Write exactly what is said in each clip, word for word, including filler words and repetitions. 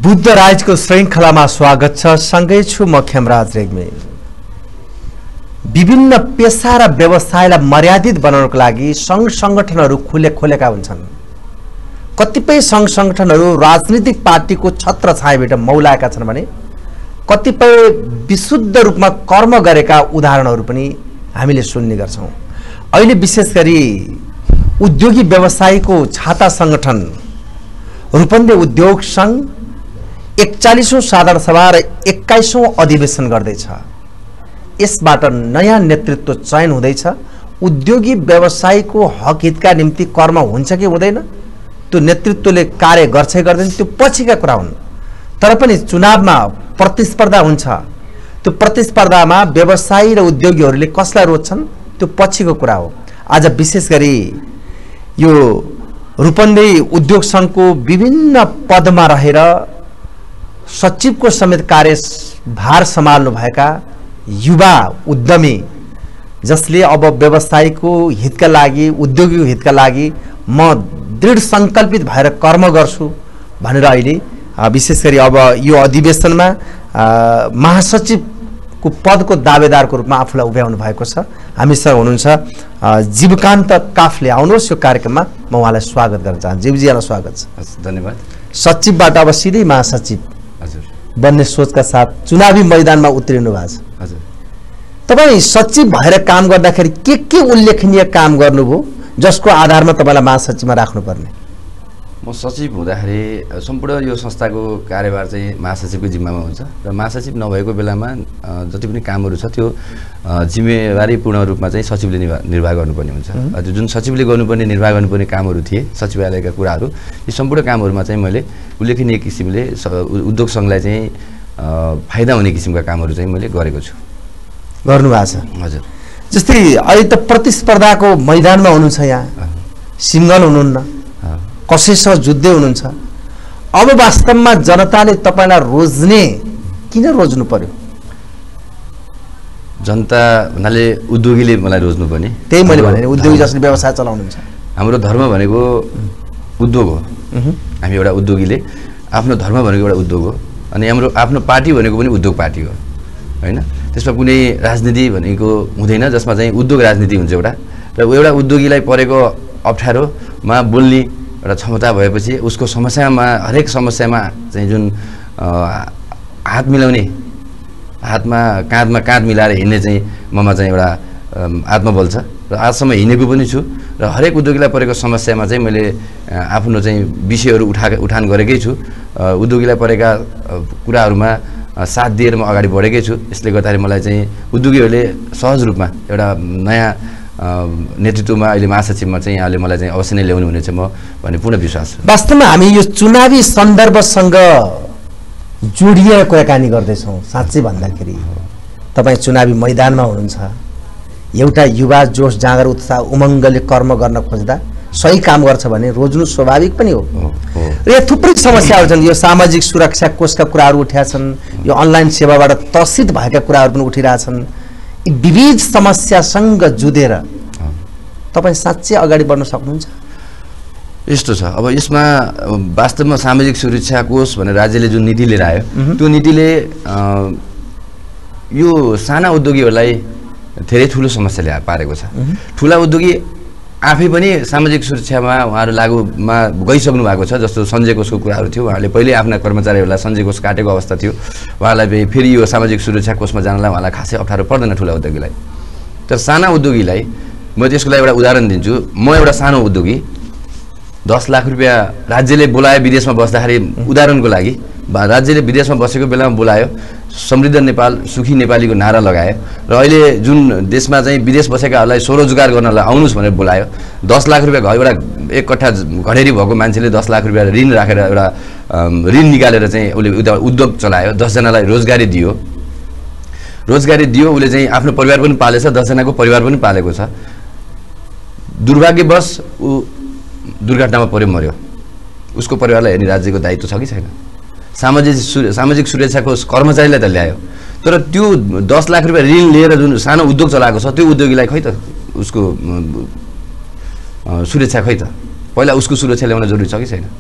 बुद्ध राजको श्रृङ्खलामा स्वागत छ। सँगै छु म खेमराज रेग्मी। विभिन्न पेशा र व्यवसायलाई मर्यादित बनाउनको लागि सङ्घ सङ्गठनहरू खुले खोलेका हुन्छन्। कतिपय सङ्घ सङ्गठनहरू राजनीतिक पार्टीको छत्र छायाबाट मौलाएका छन् भने कतिपय विशुद्ध रूपमा कर्म गरेका उदाहरणहरू पनि हामीले सुन्ने गर्छौँ। अहिले विशेष गरी उद्योगी व्यवसायीको छाता सङ्गठन रूपन्देही उद्योग सङ्घ एकचालीसौँ साधारण सभा र एक्काइसौँ अधिवेशन गर्दैछ। यसबाट नयाँ नेतृत्व चयन हुँदैछ। उद्योगी व्यवसायीको हक हितका निम्ति कर्म हुन्छ कि हुँदैन त्यो नेतृत्वले कार्य गर्छ गर्दैन त्यो पछिका कुरा हुन्। तर पनि चुनावमा प्रतिस्पर्धा हुन्छ। त्यो प्रतिस्पर्धामा व्यवसायी र उद्योगीहरूले कसलाई रोज्छन् त्यो पछिको कुरा हो। आज विशेष गरी यो रूपन्देही उद्योग सङ्घको विभिन्न पदमा रहेर सचिवको समेत कार्यभार सम्हाल्नु भएका युवा उद्यमी जसले अब व्यवसायीको हितका लागि उद्योगीको हितका लागि म दृढ सङ्कल्पित भएर कर्म गर्छु भनेर अहिले विशेष गरी अब यो अधिवेशनमा महासचिवको पदको दावेदारको रूपमा आफूलाई उभ्याउनु भएको छ। हामीसँग हुनुहुन्छ जिबकान्त काफले। आउनुहोस् यो कार्यक्रममा म उहाँलाई स्वागत गर्न चाहन्छु। जीवजी यहाँलाई स्वागत छ। धन्यवाद। सचिवबाट अब सिधै महासचिव हजुर बन्ने सोचका साथ चुनावी मैदानमा उत्रिनु भएको छ। हजुर तपाईँ सचिव भएर काम गर्दाखेरि के के उल्लेखनीय काम गर्नुभयो जसको आधारमा तपाईँलाई महासचिवमा राख्नुपर्ने? म सचिव हुँदाखेरि सम्पूर्ण यो संस्थाको कार्यभार चाहिँ महासचिवको जिम्मामा हुन्छ र महासचिव नभएको बेलामा जति पनि कामहरू छ त्यो जिम्मेवारीपूर्ण रूपमा चाहिँ सचिवले निर्वाह गर्नुपर्ने हुन्छ। हजुर जुन सचिवले गर्नुपर्ने निर्वाह गर्नुपर्ने कामहरू थिए सचिवालयका कुराहरू यी सम्पूर्ण कामहरूमा चाहिँ मैले उल्लेखनीय किसिमले उद्योग सङ्घलाई चाहिँ फाइदा हुने किसिमका कामहरू चाहिँ मैले गरेको छु। गर्नुभएको छ। हजुर जस्तै अहिले त प्रतिस्पर्धाको मैदानमा हुनुहुन्छ, यहाँ सिङ्गल हुनुहुन्न, कसैसँग जुझ्दै हुनुहुन्छ। अब वास्तवमा जनताले तपाईँलाई रोज्ने किन रोज्नु पर्यो? जनता भन्नाले उद्योगीले मलाई रोज्नु पर्ने त्यही मैले भने उद्योगी जसले व्यवसाय चलाउनुहुन्छ। हाम्रो धर्म भनेको उद्योग हो। हामी एउटा उद्योगीले आफ्नो धर्म भनेको एउटा उद्योग हो अनि हाम्रो आफ्नो पार्टी भनेको पनि उद्योग पार्टी हो होइन। त्यसमा कुनै राजनीति भनेको हुँदैन जसमा चाहिँ उद्योग राजनीति हुन्छ एउटा। र एउटा उद्योगीलाई परेको अप्ठ्यारोमा बोल्ने एउटा क्षमता भएपछि उसको समस्यामा हरेक समस्यामा चाहिँ जुन हात मिलाउने हातमा काँधमा काँध मिलाएर हिँड्ने चाहिँ ममा चाहिँ एउटा आत्मबल छ र आजसम्म हिँडेको पनि छु र हरेक उद्योगीलाई परेको समस्यामा चाहिँ मैले आफ्नो चाहिँ विषयहरू उठा उठान गरेकै छु। उद्योगीलाई परेका कुराहरूमा साथ दिएर म अगाडि बढेकै छु। यसले गर्दाखेरि मलाई चाहिँ उद्योगीहरूले सहज रूपमा एउटा नयाँ नेतृत्वमा अहिले महासचिवमा चाहिँ यहाँले मलाई चाहिँ अवश्य नै ल्याउनु हुनेछ म भन्ने पूर्ण विश्वास छ। वास्तवमा हामी यो चुनावी सन्दर्भसँग जोडिएर कुराकानी गर्दैछौँ। साँच्चै भन्दाखेरि तपाईँ चुनावी मैदानमा हुनुहुन्छ। एउटा युवा जोस जाँगर उत्साह उमङ्गले कर्म गर्न खोज्दा सही काम गर्छ भने रोज्नु स्वाभाविक पनि हो। र यहाँ थुप्रै समस्याहरू छन्। यो सामाजिक सुरक्षा कोषका कुराहरू उठेका छन्। यो अनलाइन सेवाबाट त्रसित भएका कुराहरू पनि उठिरहेछन्। यी विविध समस्यासँग जुधेर तपाईँ साँच्चै अगाडि बढ्न सक्नुहुन्छ? यस्तो छ अब यसमा वास्तवमा सामाजिक सुरक्षा कोष भनेर राज्यले जुन नीति लिएर आयो त्यो नीतिले यो साना उद्योगीहरूलाई धेरै ठुलो समस्या ल्या पारेको छ। ठुला उद्योगी आफै पनि सामाजिक सुरक्षामा उहाँहरू लागुमा गइसक्नु भएको छ। जस्तो सञ्चय कोषको कुराहरू थियो, उहाँले पहिल्यै आफ्ना कर्मचारीहरूलाई सञ्चय कोष काटेको अवस्था थियो। उहाँलाई फेरि यो सामाजिक सुरक्षा कोषमा जानलाई उहाँलाई खासै अप्ठ्यारो पर्दैन ठुला उद्योगीलाई। तर साना उद्योगीलाई म त्यसको लागि एउटा उदाहरण दिन्छु। म एउटा सानो उद्योगी दस लाख रुपियाँ राज्यले बोलायो विदेशमा बस्दाखेरि उदाहरणको लागि राज्यले विदेशमा बसेको बेलामा बोलायो समृद्ध नेपाल सुखी नेपालीको नारा लगायो र अहिले जुन देशमा चाहिँ विदेश बसेकाहरूलाई स्वरोजगार गर्नलाई आउनुहोस् भनेर बोलायो। दस लाख रुपियाँ घर एउटा एक कट्ठा घडेरी भएको मान्छेले दस लाख रुपियाँ ऋण राखेर एउटा ऋण निकालेर चाहिँ उसले उता उद्योग चलायो। दसजनालाई रोजगारी दियो रोजगारी दियो उसले चाहिँ आफ्नो परिवार पनि पालेछ, दसजनाको परिवार पनि पालेको छ। दुर्भाग्यवश ऊ दुर्घटनामा पर्यो मर्यो। उसको परिवारलाई हेर्ने राज्यको दायित्व छ कि छैन? सामाजिक सामाजिक सुरक्षाको कर्मचारीलाई त ल्यायो तर त्यो दस लाख रुपियाँ ऋण लिएर जुन सानो उद्योग चलाएको छ त्यो उद्योगीलाई खै त उसको सुरक्षा खै त? पहिला उसको सुरक्षा ल्याउन जरुरी छ कि छैन?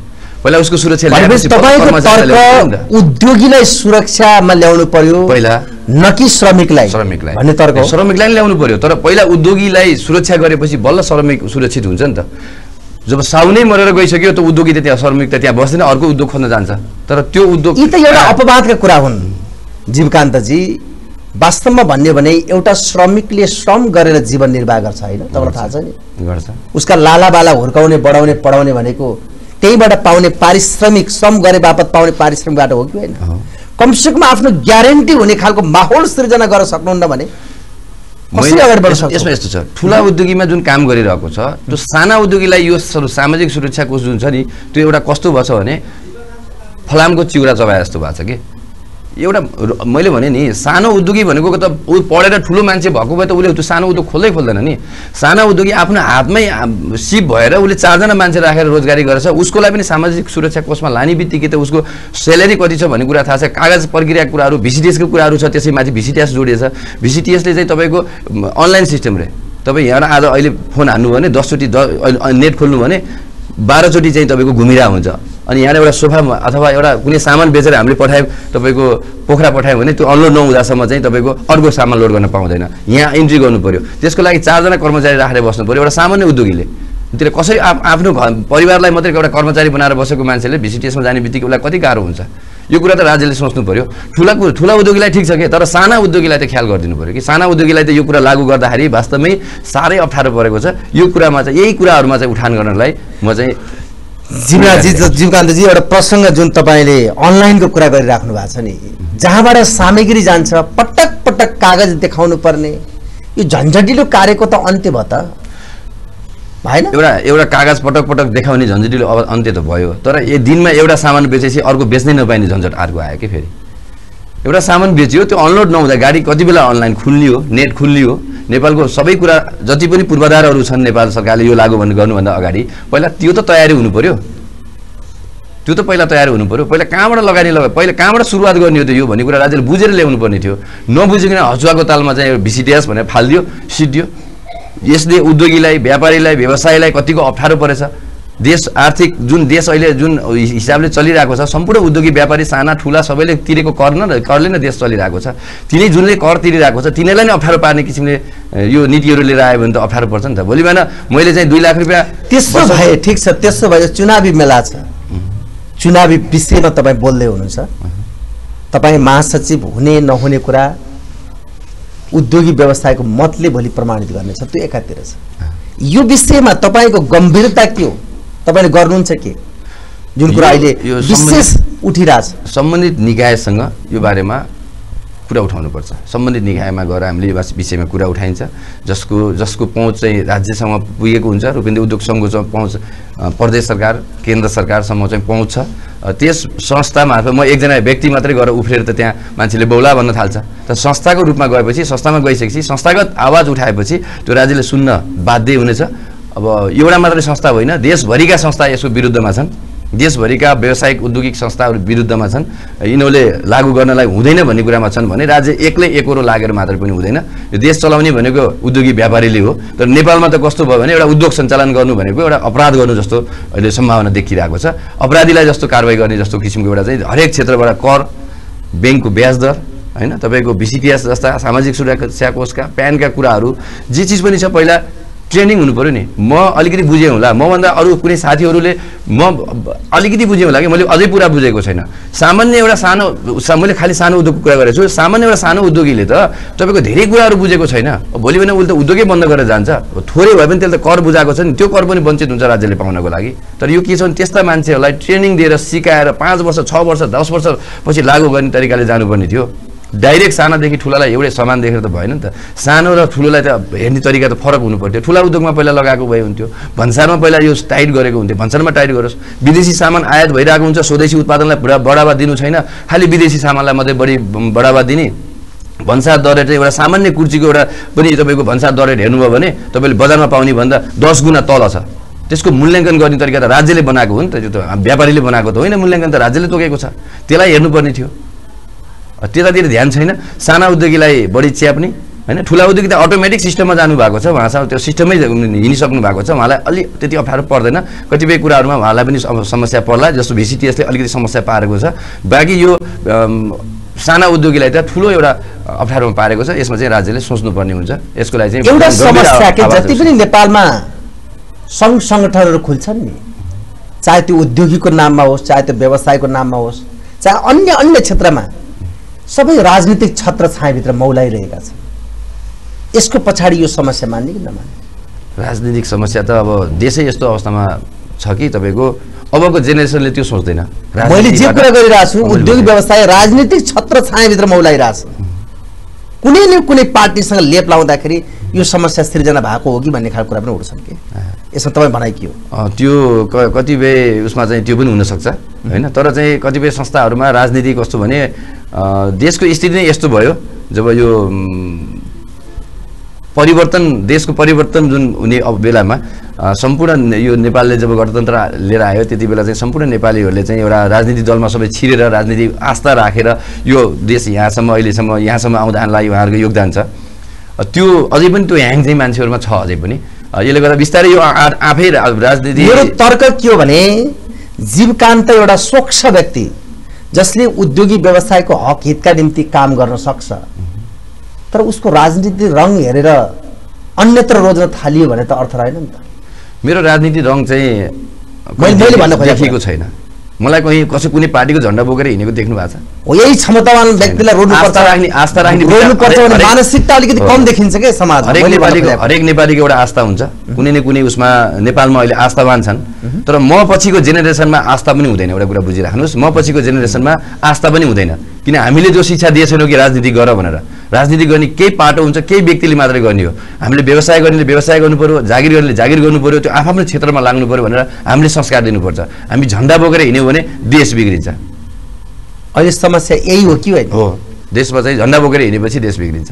पहिला उसको सुरक्षा ल्याएपछि तपाईको तर्क उद्योगीलाई सुरक्षामा ल्याउनु पर्यो पहिला न कि श्रमिकलाई श्रमिकलाई भन्ने तर्क हो। श्रमिकलाई ल्याउनु पर्यो तर पहिला उद्योगीलाई सुरक्षा गरेपछि बल्ल श्रमिक सुरक्षित हुन्छ नि त। जब साउनै मरेर गइसक्यो त उद्योगी त त्यहाँ श्रमिक त त्यहाँ बस्दैन अर्को उद्योग खोज्न जान्छ। तर त्यो उद्योग यी त एउटा अपवादका कुरा हुन् जीवकान्तजी। वास्तवमा भन्ने भने एउटा श्रमिकले श्रम गरेर जीवन निर्वाह गर्छ हैन तपाईलाई थाहा छ नि गर्छ। उसका लालाबाला हुर्काउने बढाउने पढाउने भनेको त्यहीबाट पाउने पारिश्रमिक श्रम गरे बापत पाउने पारिश्रमिकबाट हो कि हैन। कमसेकम आफ्नो ग्यारेन्टी हुने खालको माहौल सृजना गर्न सक्नुहुन्न भने कसरी अगाडि बढ्न सक्छ। यसमा यस्तो छ ठुला उद्योगीमा जुन काम गरिरहेको छ त्यो साना उद्योगीलाई यो सामाजिक सुरक्षा कोष जुन छ नि त्यो एउटा कस्तो भछ भने फलामको चिउरा चबाए जस्तो भएको छ कि एउटा मैले भने नि सानो उद्योगी भनेको त ऊ पढेर ठुलो मान्छे भएको भए त उसले त्यो सानो उद्योग खोल्दै खोल्दैन नि। साना उद्योगी आफ्नो हातमै सिप भएर उसले चारजना मान्छे राखेर रोजगारी गर्छ उसको लागि पनि सामाजिक सुरक्षा कोषमा लाने बित्तिकै त उसको सेलेरी कति छ भन्ने कुरा थाहा छ। कागज प्रक्रिया कुराहरू भिसिटिएसको कुराहरू छ त्यसै माथि भिसिटिएस जोडिएछ। भिसिटिएसले चाहिँ तपाईँको अनलाइन सिस्टम रे तपाईँ यहाँ आज अहिले फोन हान्नु भने दसचोटि द नेट खोल्नु भने बाह्रचोटि चाहिँ तपाईँको घुमिरहेको हुन्छ। अनि यहाँ एउटा सोफा अथवा एउटा कुनै सामान बेचेर हामीले पठायौँ तपाईँको पोखरा पठायौँ भने त्यो अनलोड नहुँदासम्म चाहिँ तपाईँको अर्को सामान लोड गर्न पाउँदैन। यहाँ इन्ट्री गर्नु पर्यो त्यसको लागि चारजना कर्मचारी राखेर बस्नु पर्यो एउटा सामान्य उद्योगीले। त्यसले कसरी आफ्नो घर परिवारलाई मात्रै एउटा कर्मचारी बनाएर बसेको मान्छेले भिसिटिएसमा जाने बित्तिकै उसलाई कति गाह्रो हुन्छ यो कुरा त राज्यले सोच्नु पर्यो। ठुला ठुला उद्योगीलाई ठिक छ कि तर साना उद्योगीलाई त ख्याल गरिदिनु पर्यो कि साना उद्योगीलाई त यो कुरा लागू गर्दाखेरि वास्तवमै साह्रै अप्ठ्यारो परेको छ। यो कुरामा चाहिँ यही कुराहरूमा चाहिँ उठान गर्नलाई म चाहिँ जीवराजी जीवकान्तजी एउटा प्रसङ्ग जुन तपाईँले अनलाइनको कुरा गरिराख्नु भएको छ नि जहाँबाट सामग्री जान्छ पटक पटक कागज देखाउनु पर्ने यो झन्झटिलो कार्यको त अन्त्य भयो त भएन। एउटा एउटा कागज पटक पटक देखाउने झन्झटिलो अब अन्त्य त भयो तर यो दिनमा एउटा सामान बेचेपछि अर्को बेच्नै नपाइने झन्झट अर्को आयो कि फेरि एउटा सामान बेच्यो त्यो अनलोड नहुँदा गाडी कति बेला अनलाइन खुल्लियो नेट खुल्लियो। नेपालको सबै कुरा जति पनि पूर्वाधारहरू छन् नेपाल सरकारले यो लागू भन्ने गर्नुभन्दा अगाडि पहिला त्यो त तयारी हुनु पर्यो त्यो त पहिला तयारी हुनु पर्यो। पहिला कहाँबाट लगानी लगा पहिला कहाँबाट सुरुवात गर्ने हो त यो भन्ने कुरा राज्यले बुझेर ल्याउनु पर्ने थियो। नबुझिकन हचुवाको तालमा चाहिँ भिसिटिएस भनेर फालिदियो सिद्धियो। यसले उद्योगीलाई व्यापारीलाई व्यवसायीलाई कतिको अप्ठ्यारो परेछ। देश आर्थिक जुन देश अहिले जुन हिसाबले चलिरहेको छ सम्पूर्ण उद्योगी व्यापारी साना ठुला सबैले तिरेको कर न करले नै देश चलिरहेको छ। तिनी जुनले कर तिरिरहेको छ तिनीलाई नै अप्ठ्यारो पार्ने किसिमले यो नीतिहरू लिएर आयो भने त अप्ठ्यारो पर्छ नि त। भोलि बिहान मैले चाहिँ दुई लाख रुपियाँ त्यसो भए ठिक छ त्यसो भए चुनावी मेला छ चुनावी विषयमा तपाईँ बोल्दै हुनुहुन्छ तपाईँ महासचिव हुने नहुने कुरा उद्योगी व्यवसायको मतले भोलि प्रमाणित गर्नेछ त्यो एकातिर छ। यो विषयमा तपाईँको गम्भीरता के हो तपाईले गर्नुहुन्छ के जुन कुरा अहिले विशेष उठिरहेछ सम्बन्धित निकायसँग यो बारेमा कुरा उठाउनु पर्छ। सम्बन्धित निकायमा गएर हामीले यो विषयमा कुरा उठाइन्छ जसको जसको पहुँच चाहिँ राज्यसम्म पुगेको हुन्छ रूपेन्द्र उद्योग सङ्घको पहुँच प्रदेश सरकार केन्द्र सरकारसम्म चाहिँ पहुँच छ। त्यस संस्था मार्फत म एकजना व्यक्ति मात्रै गएर उफ्रेर त त्यहाँ मान्छेले बौला भन्न थाल्छ। त संस्थाको रूपमा गएपछि संस्थामा गइसकेपछि संस्थागत आवाज उठाएपछि त्यो राज्यले सुन्न बाध्य हुनेछ। अब एउटा मात्रै संस्था होइन देशभरिका संस्था यसको विरुद्धमा छन्। देशभरिका व्यावसायिक औद्योगिक संस्थाहरू विरुद्धमा छन्। यिनीहरूले लागू गर्नलाई हुँदैन भन्ने कुरामा छन् भने राज्य एक्लै एकरो लागेर मात्र पनि हुँदैन। यो देश चलाउने भनेको उद्योगी व्यापारीले हो। तर नेपालमा त कस्तो भयो भने एउटा उद्योग सञ्चालन गर्नु भनेको एउटा अपराध गर्नु जस्तो अहिले सम्भावना देखिरहेको छ। अपराधीलाई जस्तो कारबाही गर्ने जस्तो किसिमको एउटा चाहिँ हरेक क्षेत्रबाट कर ब्याङ्कको ब्याज दर होइन तपाईँको भिसिटिएस जस्ता सामाजिक सुरक्षा कोषका प्यानका कुराहरू जे चिज पनि छ पहिला ट्रेनिङ हुनु पर्यो नि। म अलिकति बुझेँ होला मभन्दा अरू कुनै साथीहरूले म अलिकति बुझेँ होला कि मैले अझै पुरा बुझेको छैन। सामान्य एउटा सानो मैले खालि सानो उद्योगको कुरा गरेको छु। सामान्य एउटा सानो उद्योगीले त तपाईँको धेरै कुराहरू बुझेको छैन। भोलि भने उसले त उद्योगै बन्द गरेर जान्छ। थोरै भए पनि त्यसले त कर बुझाएको छ नि त्यो कर पनि वञ्चित हुन्छ राज्यले पाउनको लागि। तर यो के छ भने त्यस्ता मान्छेहरूलाई ट्रेनिङ दिएर सिकाएर पाँच वर्ष छ वर्ष दस वर्षपछि लागू गर्ने तरिकाले जानुपर्ने थियो। डाइरेक्ट सानादेखि ठुलालाई एउटै समान देखेर त भएन नि त। सानो र ठुलोलाई त हेर्ने तरिका त फरक हुनु पर्थ्यो। ठुला उद्योगमा पहिला लगाएको भए हुन्थ्यो भन्सारमा पहिला यो टाइट गरेको हुन्थ्यो भन्सारमा टाइट गरोस्। विदेशी सामान आयात भइरहेको हुन्छ स्वदेशी उत्पादनलाई पुरा बढावा दिनु छैन खालि विदेशी सामानलाई मात्रै बढी बढावा दिने। भन्सार दर रेट एउटा सामान्य कुर्चीको एउटा पनि तपाईँको भन्सार दर रेट हेर्नुभयो भने तपाईँले बजारमा पाउने भन्दा दस गुणा तल छ। त्यसको मूल्याङ्कन गर्ने तरिका त राज्यले बनाएको हो नि त। त्यो त व्यापारीले बनाएको त होइन मूल्याङ्कन त राज्यले तोकेको छ। त्यसलाई हेर्नुपर्ने थियो। त्यतातिर ध्यान छैन। साना उद्योगीलाई बढी च्याप्ने हैन ठुला उद्योग त अटोमेटिक सिस्टममा जानु भएको छ उहाँसँग त्यो सिस्टमै हिँडिसक्नु भएको छ उहाँलाई अलि त्यति अप्ठ्यारो पर्दैन कतिपय कुराहरूमा उहाँलाई पनि समस्या पर्ला जस्तो भिसिटिएसले अलिकति समस्या पारेको छ बाँकी यो साना उद्योगीलाई त ठुलो एउटा अप्ठ्यारोमा पारेको छ यसमा चाहिँ राज्यले सोच्नुपर्ने हुन्छ यसको लागि चाहिँ एउटा समस्या के जति पनि नेपालमा सङ्घ सङ्गठनहरू खुल्छन् नि चाहे त्यो उद्योगीको नाममा होस् चाहे त्यो व्यवसायको नाममा होस् चाहे अन्य अन्य क्षेत्रमा सबै राजनीतिक छत्र छायाभित्र मौलाइरहेका छन् यसको पछाडि यो समस्या मान्ने कि नमान्ने राजनीतिक समस्या त अब देशै यस्तो अवस्थामा छ कि तपाईँको अबको जेनेरेसनले त्यो सोच्दैन मैले जे कुरा गरिरहेको छु उद्योग व्यवसाय राजनीतिक छत्र छायाभित्र मौलाइरहेछ कुनै न कुनै पार्टीसँग लेप लाउँदाखेरि यो समस्या सृजना भएको हो कि भन्ने खालको कुरा पनि उठ्छन् कि यसमा तपाईँ भनाइ के हो त्यो कतिपय उसमा चाहिँ त्यो पनि हुनसक्छ होइन तर चाहिँ कतिपय संस्थाहरूमा राजनीति कस्तो भने देशको स्थिति नै यस्तो भयो जब यो परिवर्तन देशको परिवर्तन जुन हुने बेलामा सम्पूर्ण यो नेपालले जब गणतन्त्र लिएर आयो त्यति बेला चाहिँ सम्पूर्ण नेपालीहरूले चाहिँ एउटा राजनीतिक दलमा सबै छिरेर राजनीतिक आस्था राखेर यो देश यहाँसम्म अहिलेसम्म यहाँसम्म आउँदालाई उहाँहरूको योगदान छ त्यो अझै पनि त्यो ह्याङ चाहिँ मान्छेहरूमा छ अझै पनि यसले गर्दा बिस्तारै यो आफै राजनीति मेरो तर्क के हो भने जीवकान्त एउटा स्वच्छ व्यक्ति जसले उद्योगी व्यवसायको हक हितका निम्ति काम गर्न सक्छ तर उसको राजनीतिक रङ हेरेर अन्यत्र रोज्न थालियो भने त अर्थ रहेन नि त मेरो राजनीतिक रङ चाहिँ मैले भन्न खोजेको छैन मलाई कहीँ कसै कुनै पार्टीको झन्डा बोकेर हिँडेको देख्नु भएको छ हो यही क्षमतावान व्यक्तिलाई रोड्नु पर्छ राख्ने आस्था राख्ने रोड्नु पर्छ भने मानसिकता अलिकति कम देखिन्छ के समाजमा हरेक नेपालीको हरेक नेपालीको एउटा आस्था हुन्छ कुनै न कुनै उसमा नेपालमा अहिले आस्थावान छन् तर म पछिको जेनेरेसनमा आस्था पनि हुँदैन एउटा कुरा बुझिराख्नुहोस् म पछिको जेनेरेसनमा आस्था पनि हुँदैन किन हामीले जो शिक्षा दिएछौँ कि राजनीति गर भनेर राजनीति गर्ने केही पाटो हुन्छ केही व्यक्तिले मात्रै गर्ने हो हामीले व्यवसाय गर्नेले व्यवसाय गर्नु पर्यो जागिर गर्नेले जागिर गर्नु पर्यो त्यो आफ्नो क्षेत्रमा लाग्नु पर्यो भनेर हामीले संस्कार दिनुपर्छ हामी झन्डा बोकेर हिँड्यौँ भने देश बिग्रिन्छ अहिले समस्या यही हो कि होइन हो देशमा चाहिँ झन्डा बोकेर हिँडेपछि देश बिग्रिन्छ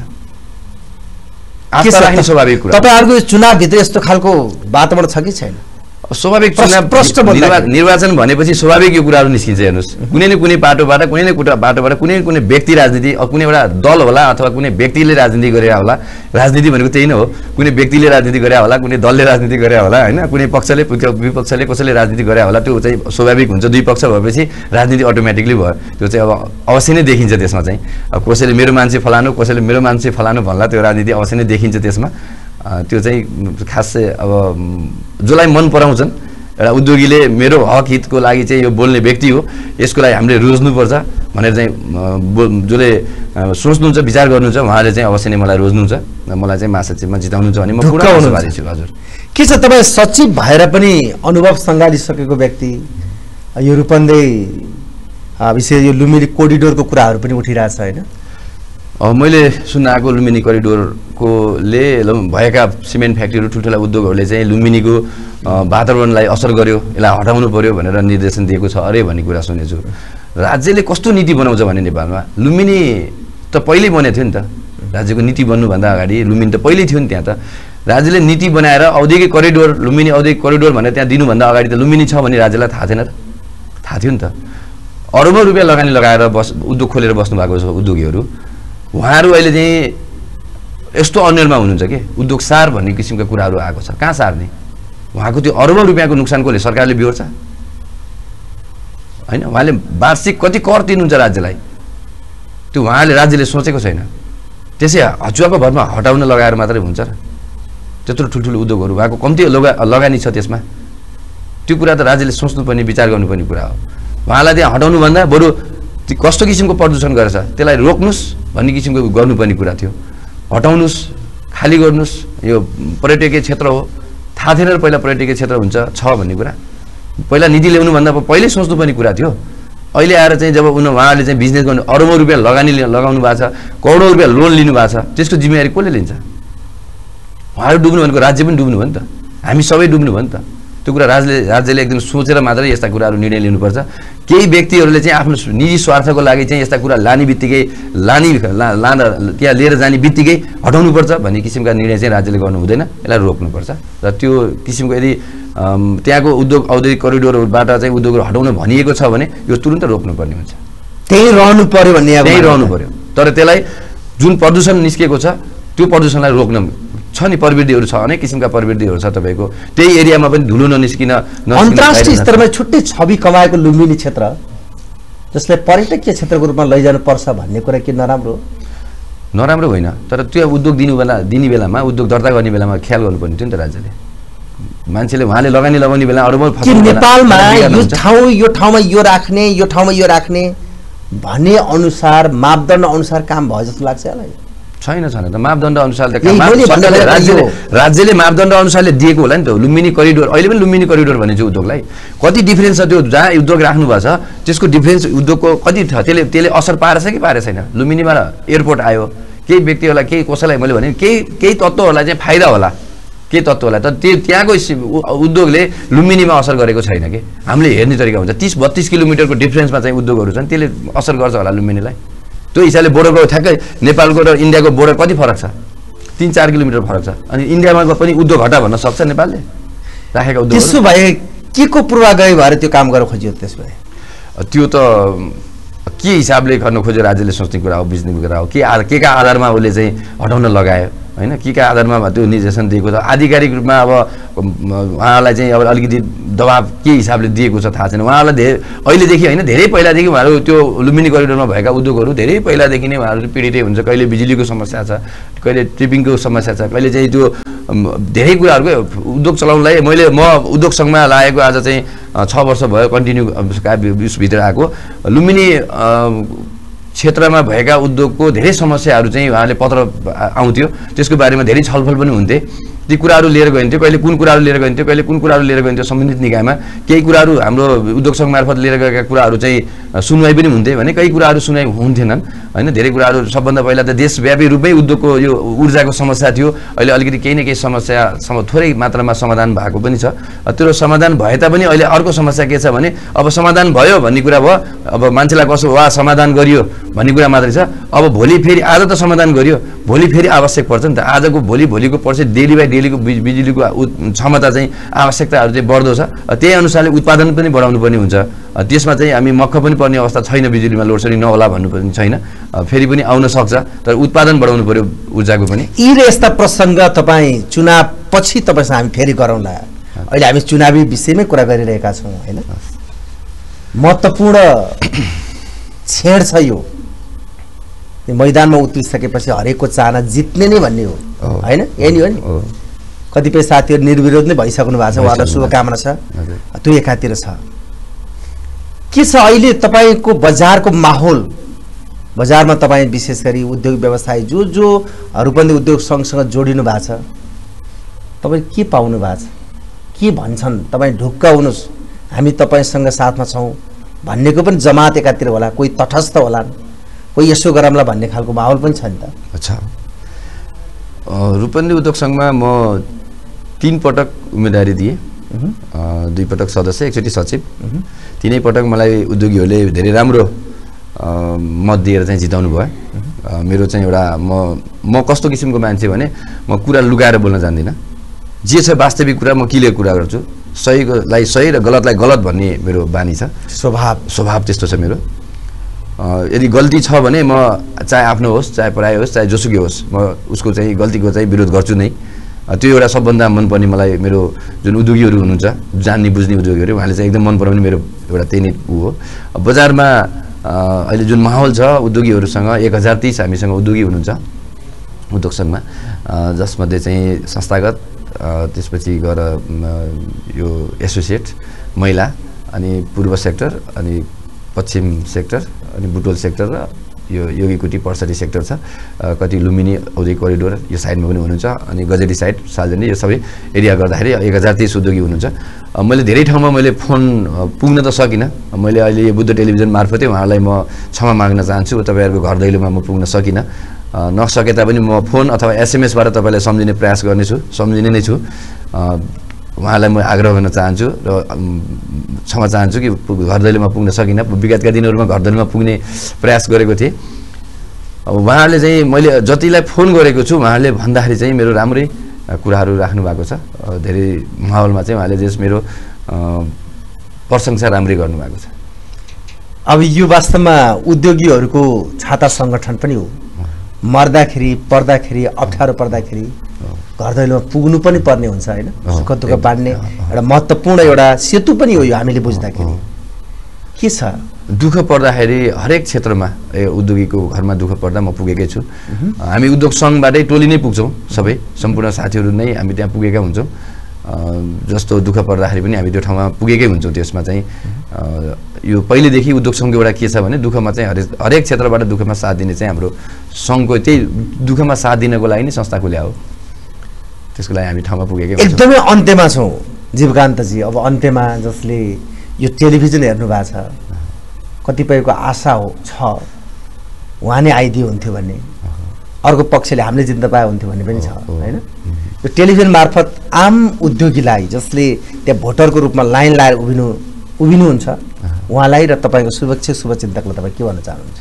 आस्था राख्ने स्वाभाविक कुरा तपाईँहरूको चुनावभित्र यस्तो खालको वातावरण छ कि छैन स्वाभाविक चुनाव निर्वाचन भनेपछि स्वाभाविक यो कुराहरू निस्किन्छ हेर्नुहोस् कुनै न कुनै बाटोबाट कुनै न कुनै बाटोबाट कुनै न कुनै व्यक्ति राजनीति कुनै एउटा दल होला अथवा कुनै व्यक्तिले राजनीति गरे होला राजनीति भनेको त्यही नै हो कुनै व्यक्तिले राजनीति गरे होला कुनै दलले राजनीति गरे होला होइन कुनै पक्षले विपक्षले कसैले राजनीति गरे होला त्यो चाहिँ स्वाभाविक हुन्छ दुई पक्ष भएपछि राजनीति अटोमेटिकली भयो त्यो चाहिँ अब अवश्य नै देखिन्छ त्यसमा चाहिँ अब कसैले मेरो मान्छे फलानु कसैले मेरो मान्छे फलानु भन्ला त्यो राजनीति अवश्य नै देखिन्छ त्यसमा त्यो चाहिँ खास चाहिँ अब जसलाई मन पराउँछन् एउटा उद्योगीले मेरो हक हितको लागि चाहिँ यो बोल्ने व्यक्ति हो यसको लागि हामीले रोज्नुपर्छ भनेर चाहिँ जसले सोच्नुहुन्छ विचार गर्नुहुन्छ उहाँले चाहिँ अवश्य नै मलाई रोज्नुहुन्छ मलाई चाहिँ महासचिवमा जिताउनुहुन्छ भने म पुरा आशावादी छु हजुर के छ तपाईँ सचिव भएर पनि अनुभव सङ्घालिसकेको व्यक्ति यो रूपन्देही विशेष यो लुम्बिनी कोरिडोरको कुराहरू पनि उठिरहेछ होइन मैले सुन्न आएको लुम्बिनी कोरिडोरकोले भएका सिमेन्ट फ्याक्ट्रीहरू ठुल्ठुला उद्योगहरूले चाहिँ लुम्बिनीको वातावरणलाई असर गर्यो यसलाई हटाउनु पर्यो भनेर निर्देशन दिएको छ अरे भन्ने कुरा सुनेछु राज्यले कस्तो नीति बनाउँछ भने नेपालमा लुम्बिनी त पहिल्यै बनेको थियो नि त राज्यको नीति बन्नुभन्दा अगाडि लुम्बिनी त पहिल्यै थियो नि त्यहाँ त राज्यले नीति बनाएर औद्योगिक कोरिडोर लुम्बिनी औद्योगिक कोरिडोर भनेर त्यहाँ दिनुभन्दा अगाडि त लुम्बिनी छ भने राज्यलाई थाहा थिएन त थाहा थियो नि त अरबौँ रुपियाँ लगानी लगाएर बस उद्योग खोलेर बस्नु भएको छ उद्योगीहरू उहाँहरू अहिले चाहिँ यस्तो अन्यलमा हुनुहुन्छ कि उद्योग सार भन्ने किसिमका कुराहरू आएको छ कहाँ सार्ने उहाँको त्यो अरबौँ रुपियाँको नोक्सानकोले सरकारले बिहोर्छ होइन उहाँले वार्षिक कति कर तिर्नुहुन्छ राज्यलाई त्यो उहाँले राज्यले सोचेको छैन त्यसै हचुवाको भरमा हटाउन लगाएर मात्रै हुन्छ र त्यत्रो ठुल्ठुलो उद्योगहरू उहाँको कम्ती लगा लगानी छ त्यसमा त्यो कुरा त राज्यले सोच्नुपर्ने विचार गर्नुपर्ने कुरा हो उहाँलाई त्यहाँ हटाउनुभन्दा बरु कस्तो किसिमको प्रदूषण गरेछ त्यसलाई रोक्नुहोस् भन्ने किसिमको गर्नुपर्ने कुरा थियो हटाउनुहोस् खाली गर्नुहोस् यो पर्यटकीय क्षेत्र हो थाहा थिएन र पहिला पर्यटकीय क्षेत्र हुन्छ छ भन्ने कुरा पहिला नीति ल्याउनुभन्दा पहिल्यै सोच्नुपर्ने कुरा थियो अहिले आएर चाहिँ जब उनी उहाँले चाहिँ बिजनेस गर्नु अरबौँ रुपियाँ लगानी लगाउनु भएको छ करोडौँ रुपियाँ लोन लिनु भएको छ त्यसको जिम्मेवारी कसले लिन्छ उहाँहरू डुब्नु भनेको राज्य पनि डुब्नु भयो नि त हामी सबै डुब्नु भयो नि त त्यो कुरा राज्यले राज्यले एकदम सोचेर मात्रै यस्ता कुराहरू निर्णय लिनुपर्छ केही व्यक्तिहरूले चाहिँ आफ्नो निजी स्वार्थको लागि चाहिँ यस्ता कुरा लाने बित्तिकै लाने लाँदा त्यहाँ लिएर जाने बित्तिकै हटाउनुपर्छ भन्ने किसिमका निर्णय चाहिँ राज्यले गर्नु हुँदैन यसलाई रोक्नुपर्छ र त्यो किसिमको यदि त्यहाँको उद्योग औद्योगिक कोरिडोरबाट चाहिँ उद्योगहरू हटाउन भनिएको छ भने यो तुरुन्त रोक्नुपर्ने हुन्छ त्यही रहनु पर्यो भन्ने त्यही रहनु पर्यो तर त्यसलाई जुन प्रदूषण निस्केको छ त्यो प्रदूषणलाई रोक्न छ नि प्रवृत्तिहरू छ, अनेक किसिमका प्रवृत्तिहरू छ तपाईँको। त्यही एरियामा पनि धुलो ननिस्किन अन्तर्राष्ट्रिय स्तरमा छुट्टै छवि कमाएको लुम्बिनी क्षेत्र जसलाई पर्यटकीय क्षेत्रको रूपमा लैजानु पर्छ भन्ने कुरा के नराम्रो नराम्रो होइन, तर त्यो उद्योग दिनु बेला दिने बेलामा उद्योग दर्ता गर्ने बेलामा ख्याल गर्नुपर्ने थियो नि त राज्यले। मान्छेले उहाँले लगानी लगाउने बेला अरू नेपालमा यो ठाउँ यो ठाउँमा यो राख्ने यो ठाउँमा यो राख्ने भन्ने अनुसार मापदण्ड अनुसार काम भयो जस्तो लाग्छ यसलाई? छैन छैन त मापदण्ड अनुसार त काम राज्यले राज्यले मापदण्ड अनुसारले दिएको होला नि त। लुम्बिनी करिडोर अहिले पनि लुम्बिनी करिडोर भनिन्छ उद्योगलाई, कति डिफरेन्स छ त्यो जहाँ उद्योग राख्नु भएको छ त्यसको डिफरेन्स उद्योगको कति छ, त्यसले त्यसले असर पारेछ कि पारेको छैन? लुम्बिनीमा एयरपोर्ट आयो, केही व्यक्तिहरूलाई केही कसैलाई मैले भने केही केही तत्त्वहरूलाई चाहिँ फाइदा होला, केही तत्त्वहरूलाई त त्यो त्यहाँको उद्योगले लुम्बिनीमा असर गरेको छैन कि। हामीले हेर्ने तरिका हुन्छ तिस बत्तिस किलोमिटरको डिफरेन्समा चाहिँ उद्योगहरू छन्, त्यसले असर गर्छ होला लुम्बिनीलाई। त्यो हिसाबले बोर्डरको ठ्याक्कै नेपालको र इन्डियाको बोर्डर कति फरक छ? तिन चार किलोमिटर फरक छ। अनि इन्डियामा पनि उद्योग हटा भन्न सक्छ नेपालले राखेका उद्योग? त्यसो भए के को पूर्वाग्रही भएर त्यो काम गर्न खोजियो? त्यस भए त्यो त के हिसाबले गर्न खोज्यो राज्यले सोच्ने कुरा हो, बुझ्ने कुरा हो। के के का आधारमा उसले चाहिँ हटाउन लगायो होइन, के का आधारमा त्यो निर्देशन दिएको छ? आधिकारिक रूपमा अब उहाँलाई चाहिँ अब अलिकति दबाब के हिसाबले दिएको छ थाहा छैन। उहाँलाई धेरै अहिलेदेखि होइन धेरै पहिलादेखि उहाँहरू त्यो लुम्बिनी करिडोरमा भएका उद्योगहरू धेरै पहिलादेखि नै उहाँहरू पीडितै हुन्छ। कहिले बिजुलीको समस्या छ, कहिले ट्रिपिङको समस्या छ, कहिले चाहिँ त्यो धेरै कुराहरूको उद्योग चलाउनलाई मैले म उद्योग सङ्घमा लागेको आज चाहिँ छ वर्ष भयो कन्टिन्यू उसभित्र आएको। लुम्बिनी क्षेत्रमा भएका उद्योगको धेरै समस्याहरू चाहिँ उहाँले पत्र आउँथ्यो, त्यसको बारेमा धेरै छलफल पनि हुन्थे। ती कुराहरू लिएर गइन्थ्यो, कहिले कुन कुराहरू लिएर गइन्थ्यो, कहिले कुन कुराहरू लिएर गइन्थ्यो सम्बन्धित निकायमा। केही कुराहरू हाम्रो उद्योग सङ्घ मार्फत लिएर गएका कुराहरू चाहिँ सुनवाई पनि हुन्थे भने कहीँ कुराहरू सुनवाई हुन्थेनन् होइन। धेरै कुराहरू सबभन्दा पहिला त देशव्यापी रूपमै उद्योगको यो ऊर्जाको समस्या थियो, अहिले अलिकति केही न केही समस्या सम थोरै मात्रामा समाधान भएको पनि छ। त्यो समाधान भए तापनि अहिले अर्को समस्या के छ भने अब समाधान भयो भन्ने कुरा भयो, अब मान्छेलाई कसो वा समाधान गरियो भन्ने कुरा मात्रै छ। अब भोलि फेरि आज त समाधान गरियो, भोलि फेरि आवश्यक पर्छ नि त। आजको भोलि भोलिको पर्छ डेली बाई डेलीको बिजुलीको क्षमता चाहिँ आवश्यकताहरू चाहिँ बढ्दो छ, त्यही अनुसारले उत्पादन पनि बढाउनु पर्ने हुन्छ। त्यसमा चाहिँ हामी मक्ख पनि पर्ने अवस्था छैन, बिजुलीमा लोड सेडिङ नहोला भन्नुपर्ने छैन, फेरि पनि आउन सक्छ, तर उत्पादन बढाउनु पर्यो ऊर्जाको पनि। यी र यस्ता प्रसङ्ग तपाईँ चुनाव पछि तपाईँसँग हामी फेरि गरौँला। अहिले हामी चुनावी विषयमै कुरा गरिरहेका छौँ होइन। महत्त्वपूर्ण छेड छ यो, मैदानमा उत्रिसकेपछि हरेकको चाहना जित्ने नै भन्ने हो होइन, यही नि हो नि। कतिपय साथीहरू निर्विरोध नै भइसक्नु भएको छ, उहाँलाई शुभकामना छ, त्यो एकातिर छ। के छ अहिले तपाईँको बजारको माहौल? बजारमा तपाईँ विशेष गरी उद्योग व्यवसायी जो जो रूपन्देही उद्योग सङ्घसँग जोडिनु भएको छ, तपाईँ के पाउनु भएको छ? के भन्छन्? तपाईँ ढुक्क हुनुहोस् हामी तपाईँसँग साथमा छौँ भन्नेको पनि जमात एकातिर होला, कोही तटस्थ होला, कोही यसो गरौँला भन्ने खालको माहौल पनि छ नि त। अच्छा, रूपन्देही उद्योग सङ्घमा म तीन पटक उम्मेदवारी दिएँ, दुई पटक सदस्य, एकचोटि सचिव। तिनै पटक मलाई उद्योगीहरूले धेरै राम्रो मत दिएर चाहिँ जिताउनु भयो। मेरो चाहिँ एउटा म म कस्तो किसिमको मान्छे भने म कुरा लुकाएर बोल्न जान्दिनँ, जे छ वास्तविक कुरा म क्लियर कुरा गर्छु, सहीलाई सही र गलतलाई गलत भन्ने मेरो बानी छ, स्वभाव स्वभाव त्यस्तो छ मेरो। यदि गल्ती छ भने म चाहे आफ्नो होस् चाहे पराय होस् चाहे जोसुकै होस् म उसको चाहिँ गल्तीको चाहिँ विरोध गर्छु नै। त्यो एउटा सबभन्दा मनपर्ने मलाई मेरो जुन उद्योगीहरू हुनुहुन्छ, जान्ने बुझ्ने उद्योगीहरू, उहाँले चाहिँ एकदम मन पराउने मेरो एउटा त्यही नै ऊ हो। बजारमा अहिले जुन माहौल छ उद्योगीहरूसँग, एक हजार तिस हामीसँग उद्योगी हुनुहुन्छ उद्योग सङ्घमा, जसमध्ये चाहिँ संस्थागत, त्यसपछि गएर यो एसोसिएट महिला, अनि पूर्व सेक्टर, अनि पश्चिम सेक्टर, अनि बुटवल सेक्टर र यो योगीकुटी पर्सरी सेक्टर छ। कति लुम्बिनी औद्योगिक करिडोर यो साइडमा पनि हुनुहुन्छ, अनि गजेटी साइड सालजनी यो सबै एरिया गर्दाखेरि एक हजार तिस उद्योगी हुनुहुन्छ। मैले धेरै ठाउँमा मैले फोन पुग्न त सकिनँ, मैले अहिले यो बुद्ध टेलिभिजन मार्फतै उहाँलाई म क्षमा माग्न चाहन्छु, तपाईँहरूको घर दैलोमा म पुग्न सकिनँ। नसके तापनि म फोन अथवा एसएमएसबाट तपाईँलाई सम्झिने प्रयास गर्नेछु, सम्झिने नै छु। उहाँलाई म आग्रह गर्न चाहन्छु र क्षमा चाहन्छु कि घर दैलोमा पुग्न सकिनँ। विगतका दिनहरूमा घर दैलोमा पुग्ने प्रयास गरेको थिएँ। अब उहाँहरूले चाहिँ मैले जतिलाई फोन गरेको छु उहाँहरूले भन्दाखेरि चाहिँ मेरो राम्रै कुराहरू राख्नु भएको छ, धेरै माहौलमा चाहिँ उहाँले जस मेरो प्रशंसा राम्रै गर्नुभएको छ। अब यो वास्तवमा उद्योगीहरूको छाता सङ्गठन पनि हो, मर्दाखेरि पर्दाखेरि अप्ठ्यारो पर्दाखेरि घर दैलोमा पुग्नु पनि पर्ने हुन्छ हैन सुख दुःख बाँड्ने एउटा महत्त्वपूर्ण एउटा सेतु पनि हो यो हामीले बुझ्दाखेरि के छ दुःख पर्दाखेरि हरेक क्षेत्रमा उद्योगीको घरमा दुःख पर्दा म पुगेकै छु हामी उद्योग सङ्घबाटै टोली नै पुग्छौँ सबै सम्पूर्ण साथीहरू नै हामी त्यहाँ पुगेका हुन्छौँ जस्तो दुःख पर्दाखेरि पनि हामी त्यो ठाउँमा पुगेकै हुन्छौँ त्यसमा चाहिँ यो पहिलेदेखि उद्योग सङ्घको एउटा के छ भने दुःखमा चाहिँ हरेक हरेक क्षेत्रबाट दुःखमा साथ दिने चाहिँ हाम्रो सङ्घको त्यही दुःखमा साथ दिनको लागि नै संस्था खुल्या हो त्यसको लागि हामी ठाउँमा पुगेकै हुन्छौँ एकदमै अन्त्यमा छौँ जीवकान्तजी अब अन्त्यमा जसले यो टेलिभिजन हेर्नु भएको छ कतिपयको आशा हो छ उहाँ नै आइदियो हुन्थ्यो भन्ने अर्को पक्षले हामीले जित्न पाए हुन्थ्यो भन्ने पनि छ हैन यो टेलिभिजन मार्फत आम उद्योगीलाई जसले त्यहाँ भोटरको रूपमा लाइन लाएर उभिनु उभिनुहुन्छ उहाँलाई र तपाईँको शुभेच्छा शुभचिन्तकलाई तपाईँ के भन्न चाहनुहुन्छ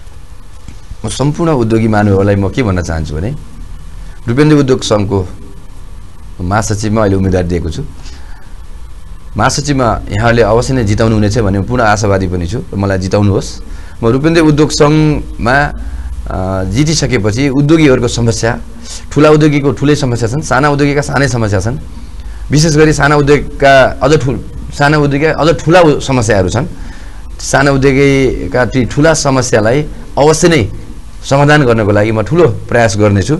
म सम्पूर्ण उद्योगी महानुभावलाई म के भन्न चाहन्छु भने रूपेन्द्र उद्योग सङ्घको महासचिवमा अहिले उम्मेदवार दिएको छु महासचिवमा यहाँले अवश्य नै जिताउनु हुनेछ भन्ने पूर्ण आशावादी पनि छु मलाई जिताउनुहोस् म रूपेन्द्र उद्योग सङ्घमा जितिसकेपछि उद्योगीहरूको समस्या ठुला उद्योगीको ठुलै समस्या छन् साना उद्योगीका सानै समस्या छन् विशेष गरी साना उद्योगका अझ ठुल साना उद्योगका अझ ठुला समस्याहरू छन् साना उद्योगीका ती ठुला समस्यालाई अवश्य नै समाधान गर्नको लागि म ठुलो प्रयास गर्नेछु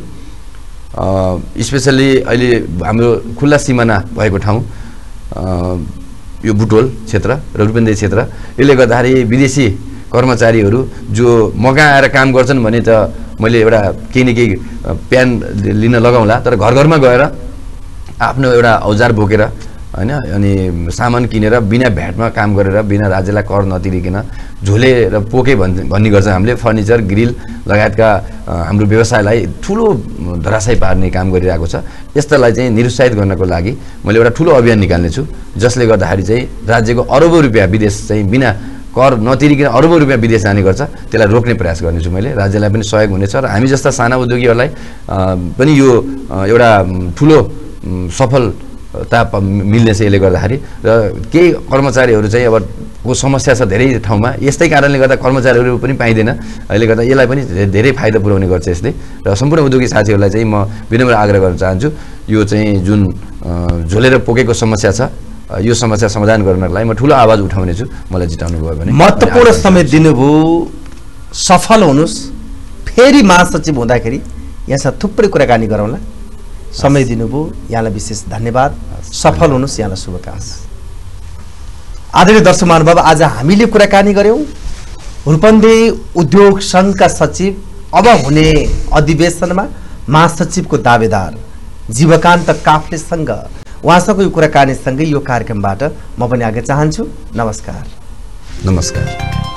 स्पेसल्ली अहिले हाम्रो खुल्ला सिमाना भएको ठाउँ यो बुटवल क्षेत्र र रूपेन्देही क्षेत्र यसले गर्दाखेरि विदेशी कर्मचारीहरू जो मगा आएर काम गर्छन् भने त मैले एउटा केही न केही प्यान लिन लगाउँला तर घर घरमा गएर आफ्नो एउटा औजार बोकेर हैन अनि सामान किनेर बिना भ्याटमा काम गरेर बिना राज्यलाई कर नतिरिकन झोले र पोके भन्ने गर्छ हामीले फर्निचर ग्रिल लगायतका हाम्रो व्यवसायलाई ठुलो धराशायी पार्ने काम गरिरहेको छ यस्तालाई चाहिँ निरुत्साहित गर्नको लागि मैले एउटा ठुलो अभियान निकाल्ने छु जसले गर्दाखेरि चाहिँ राज्यको अरबौं रुपियाँ विदेश चाहिँ बिना कर नतिरिकन अरबौं रुपियाँ विदेश जाने गर्छ त्यसलाई रोक्ने प्रयास गर्नेछु मैले राज्यलाई पनि सहयोग हुनेछ र हामी जस्ता साना उद्योगीहरूलाई पनि यो एउटा ठुलो सफल ता मिल्ने छ यसले गर्दाखेरि र केही कर्मचारीहरू चाहिँ अब को समस्या छ धेरै ठाउँमा यस्तै कारणले गर्दा कर्मचारीहरू पनि पाइँदैन अहिले गर्दा यसलाई पनि धेरै फाइदा पुर्याउने गर्छ यसले र सम्पूर्ण उद्योगी साथीहरूलाई चाहिँ म विनम्र आग्रह गर्न चाहन्छु यो चाहिँ जुन झोलेर पोकेको समस्या छ यो समस्या समाधान गर्नको लागि म ठुलो आवाज उठाउने छु मलाई जिताउनु भयो भने महत्त्वपूर्ण समय दिनुभयो सफल हुनुहोस् फेरि महासचिव हुँदाखेरि यहाँसँग थुप्रै कुराकानी गरौँला समय दिनुभयो यहाँलाई विशेष धन्यवाद सफल हुनुहोस् यहाँलाई शुभकामना आदरणीय दर्शक महानुभाव आज हामीले कुराकानी गऱ्यौँ रूपन्देही उद्योग सङ्घका सचिव अब हुने अधिवेशनमा महासचिवको दावेदार जीवकान्त काफ्लेसँग उहाँसँगको यो कुराकानीसँगै यो कार्यक्रमबाट म पनि आगे चाहन्छु नमस्कार नमस्कार